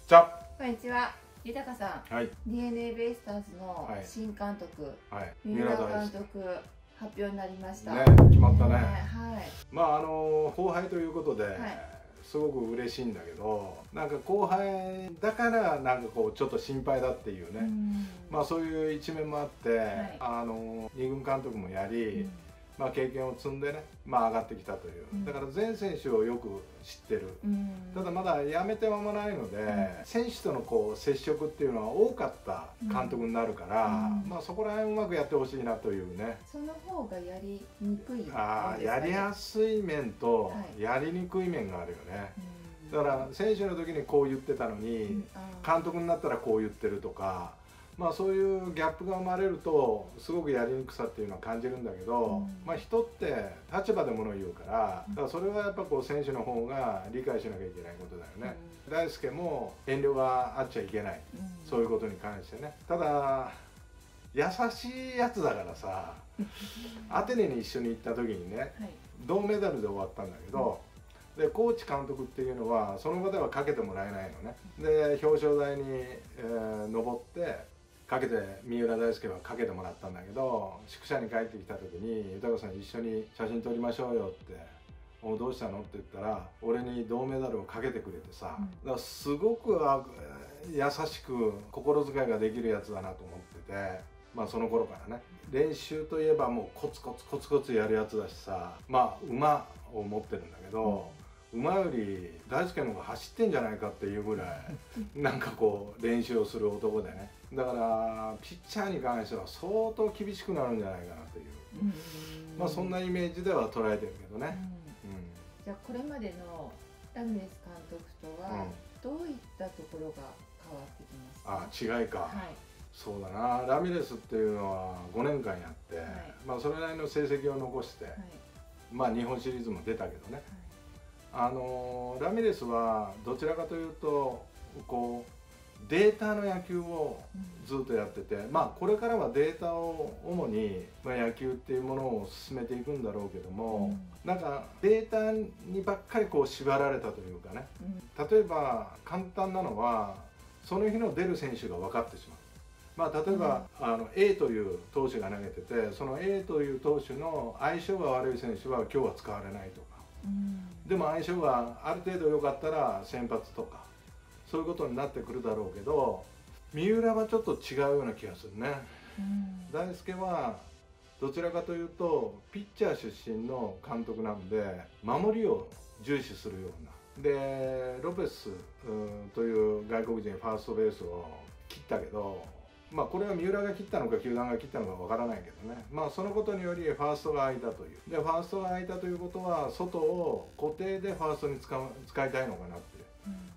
じゃこんにちは、豊さん。 はい。 DNA ベイスターズの新監督、 はい。 三浦監督発表になりました。 ね、決まったね。 はい。 まあ後輩ということで、すごく嬉しいんだけど、なんか後輩だからなんかこうちょっと心配だっていうね。まあそういう一面もあって、二軍監督もやり。まあ経験を積んでね、まあ上がってきたという、だから全選手をよく知ってる、ただまだ辞めて間もないので、選手とのこう接触っていうのは多かった監督になるから、まあそこら辺うまくやってほしいなというね。 その方がやりにくい、 やりやすい面とやりにくい面があるよね。だから選手の時にこう言ってたのに、監督になったらこう言ってるとか。まあそういうギャップが生まれるとすごくやりにくさっていうのは感じるんだけど、まあ人って立場でものを言うから、だからそれはやっぱこう選手の方が理解しなきゃいけないことだよね。大輔も遠慮があっちゃいけない、そういうことに関してね。ただ優しいやつだからさ、アテネに一緒に行った時にね、銅メダルで終わったんだけど、でコーチ監督っていうのはその場ではかけてもらえないのね。で表彰台に、登ってかけて、三浦大輔はかけてもらったんだけど、宿舎に帰ってきた時に「豊さん一緒に写真撮りましょうよ」って「おどうしたの?」って言ったら、俺に銅メダルをかけてくれてさ、だからすごく優しく心遣いができるやつだなと思ってて、まあその頃からね、練習といえばもうコツコツコツコツやるやつだしさ、まあ馬を持ってるんだけど、馬より大輔の方が走ってんじゃないかっていうぐらいなんかこう練習をする男でね。だからピッチャーに関しては相当厳しくなるんじゃないかなという、まあそんなイメージでは捉えてるけどね。 じゃあこれまでのラミレス監督とはどういったところが変わってきますか？ 違いか。そうだな、ラミレスっていうのは5年間やって、まあそれなりの成績を残して、まあ日本シリーズも出たけどね。ラミレスはどちらかというとこうデータの野球をずっとやってて、まあこれからはデータを主に、野球っていうものを進めていくんだろうけども、なんかデータにばっかりこう縛られたというかね、例えば簡単なのはその日の出る選手が分かってしまう。まあ例えばA という投手が投げてて、その A という投手の相性が悪い選手は今日は使われないとか。でも相性がある程度良かったら先発とかそういうことになってくるだろうけど、三浦はちょっと違うような気がするね。大輔はどちらかというとピッチャー出身の監督なんで、守りを重視するような。でロペスという外国人ファーストベースを切ったけど、まあこれは三浦が切ったのか球団が切ったのかわからないけどね、まあそのことによりファーストが空いたという。でファーストが空いたということは外を固定でファーストに使いたいのかなって。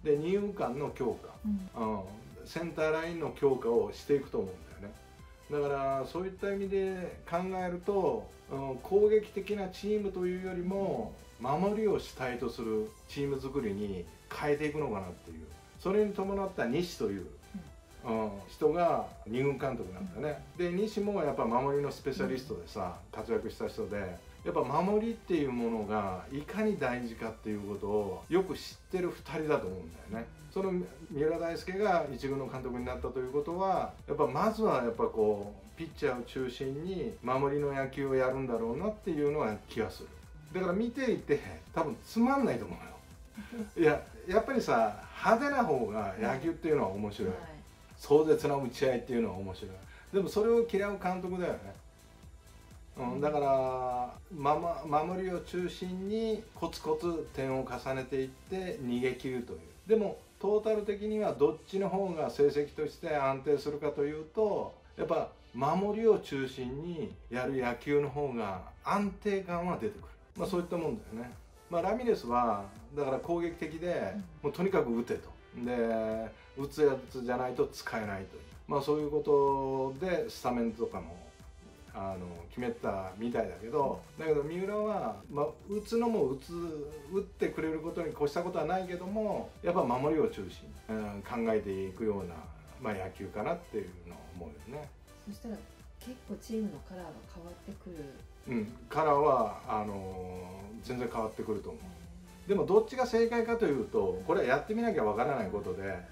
で二遊間の強化、センターラインの強化をしていくと思うんだよね。だからそういった意味で考えると、攻撃的なチームというよりも守りを主体とするチーム作りに変えていくのかなっていう。それに伴った西という人が二軍監督なんだね。で西もやっぱ守りのスペシャリストでさ、活躍した人で、やっぱ守りっていうものがいかに大事かっていうことをよく知ってる2人だと思うんだよね。その三浦大輔が一軍の監督になったということは、やっぱまずはやっぱこうピッチャーを中心に守りの野球をやるんだろうなっていうのは気がする。だから見ていて多分つまんないと思うよ。やっぱりさ、派手な方が野球っていうのは面白い。壮絶な打ち合いっていうのは面白い。でもそれを嫌う監督だよね。だから守りを中心にコツコツ点を重ねていって逃げ切るという。でもトータル的にはどっちの方が成績として安定するかというと、やっぱ守りを中心にやる野球の方が安定感は出てくる。まあそういったもんだよね。まあラミレスはだから攻撃的で、もうとにかく打てと。で打つやつじゃないと使えないという、まあそういうことでスタメンとかも決めたみたいだけど、三浦は、打つのも打ってくれることに越したことはないけども、やっぱ守りを中心に、考えていくような、野球かなっていうのを思うよね。 そしたら結構チームのカラーが変わってくる。 カラーは全然変わってくると思う。でもどっちが正解かというと、これはやってみなきゃわからないことで、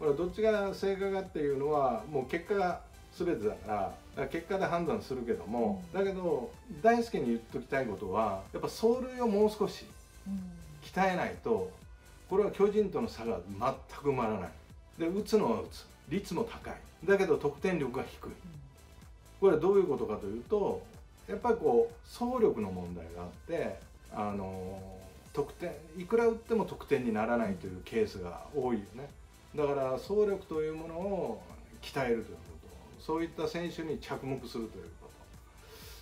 これどっちが正解かっていうのはもう結果が全てだから結果で判断するけども、だけど大輔に言っときたいことはやっぱ走塁をもう少し鍛えないとこれは巨人との差が全く埋まらない。で打つのは打つ、率も高い、だけど得点力が低い。これはどういうことかというとやっぱりこう走力の問題があって得点いくら打っても得点にならないというケースが多いよね。だから走力というものを鍛えるということ、そういった選手に着目するということ、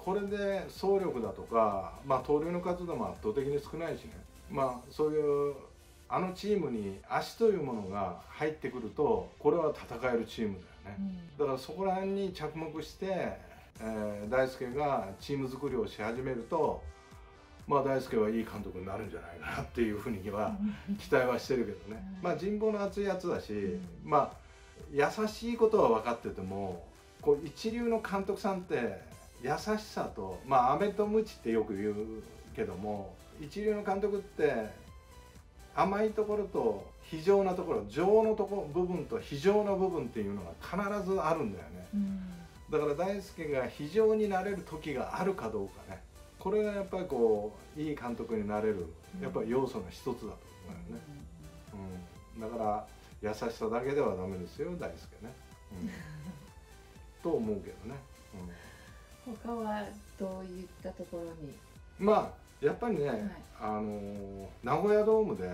これで走力だとか、盗塁の数も圧倒的に少ないしね、そういうチームに足というものが入ってくるとこれは戦えるチームだよね、だからそこら辺に着目して、大輔がチーム作りをし始めると大輔はいい監督になるんじゃないかなっていうふうには期待はしてるけどね、人望の厚いやつだし、優しいことは分かっててもこう一流の監督さんって優しさと飴とムチってよく言うけども、一流の監督って甘いところと非情なところ、情の部分と非情な部分っていうのが必ずあるんだよね、だから大輔が非情になれる時があるかどうかね、これがやっぱりこういい監督になれるやっぱり要素の一つだと思うよね、だから優しさだけではダメですよ大輔ね、と思うけどね、 他はどういったところにやっぱりね、名古屋ドームで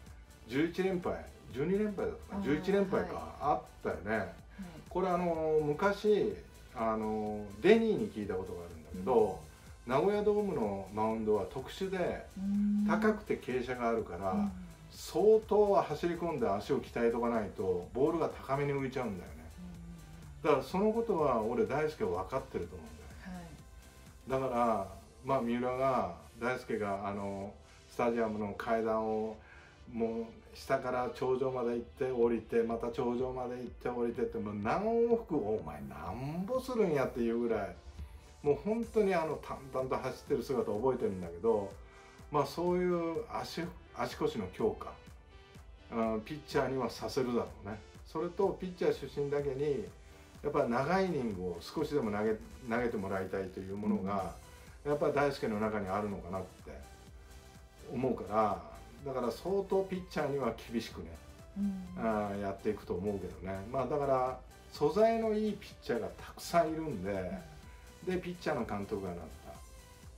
11連敗12連敗だったかな、11連敗かあったよね、これ昔デニーに聞いたことがあるんだけど、名古屋ドームのマウンドは特殊で高くて傾斜があるから相当走り込んで足を鍛えとかないとボールが高めに浮いちゃうんだよね、だからそのことは俺大輔は分かってると思うんだよ、だから三浦が大輔がスタジアムの階段をもう下から頂上まで行って降りてまた頂上まで行って降りてってもう何往復お前なんぼするんやっていうぐらいもう本当に淡々と走ってる姿を覚えてるんだけど、そういう足腰の強化、ピッチャーにはさせるだろうね。それとピッチャー出身だけにやっぱり長いイニングを少しでも投げてもらいたいというものがやっぱり大輔の中にあるのかなって思うから、だから相当ピッチャーには厳しくね、やっていくと思うけどね、だから素材のいいピッチャーがたくさんいるんで、ピッチャーの監督がなった、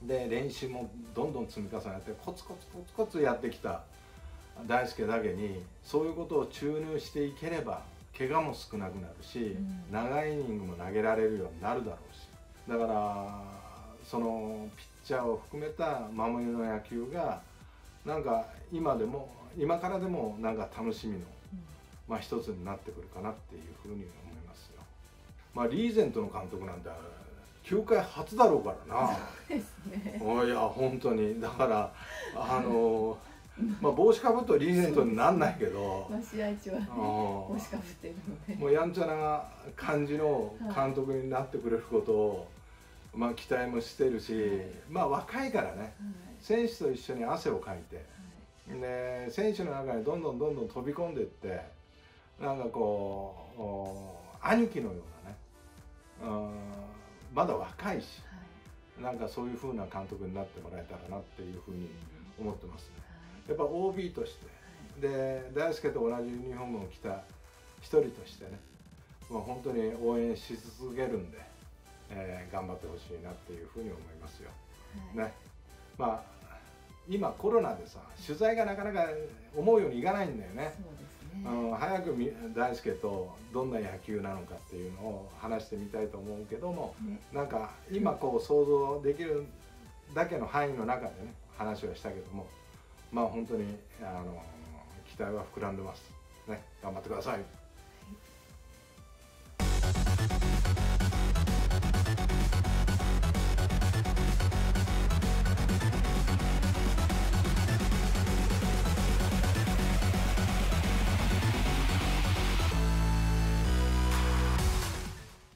で練習もどんどん積み重ねてコツコツコツコツやってきた大輔だけにそういうことを注入していければ怪我も少なくなるし、長いイニングも投げられるようになるだろうし、だからそのピッチャーを含めた守りの野球がなんか今からでもなんか楽しみの、一つになってくるかなっていうふうに思いますよ。リーゼントの監督なんて球界初だろうからな。 そうですね。 いや本当にだから帽子かぶるとリーゼントになんないけど、 試合中はね帽子かぶってるのでもうやんちゃな感じの監督になってくれることを期待もしてるし、若いからね、選手と一緒に汗をかいて、で選手の中にどんどん飛び込んでいってなんかこう兄貴のようなね、まだ若いし、なんかそういう風な監督になってもらえたらなっていう風に思ってますね。やっぱ OB として、で大輔と同じユニフォームを着た一人としてね、本当に応援し続けるんで、頑張ってほしいなっていう風に思いますよ。ね、今コロナでさ取材がなかなか思うようにいかないんだよね。早く大輔とどんな野球なのかっていうのを話してみたいと思うけども、なんか今こう想像できるだけの範囲の中でね話はしたけども、本当に期待は膨らんでますね。頑張ってください。